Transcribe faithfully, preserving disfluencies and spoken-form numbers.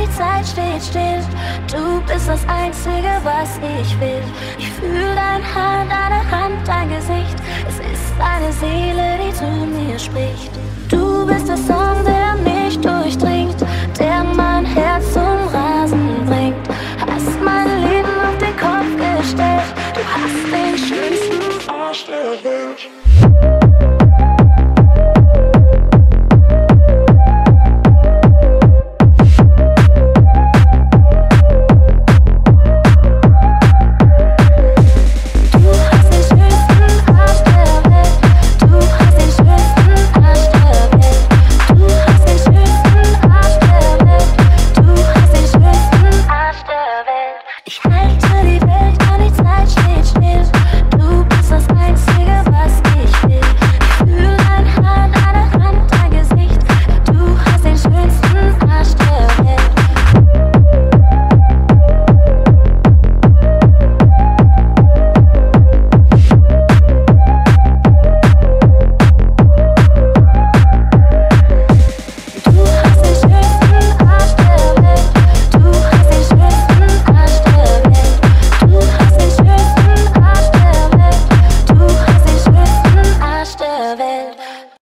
die Zeit steht still. Du bist das Einzige, was ich will. Ich fühl dein Haar, deine Hand, dein Gesicht. Es ist deine Seele, die zu mir spricht. Du bist der Song, der mich durchdringt, der mein Herz zum Rasen bringt. Hast mein Leben auf den Kopf gestellt. Du hast den schönsten Arsch der Welt.